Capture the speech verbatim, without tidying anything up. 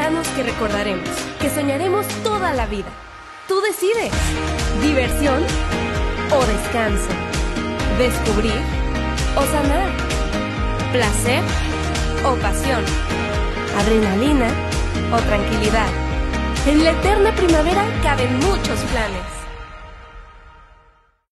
veranos que recordaremos, que soñaremos toda la vida. Tú decides. Diversión o descanso. Descubrir o sanar. Placer o pasión. Adrenalina o tranquilidad. En la eterna primavera caben muchos planes.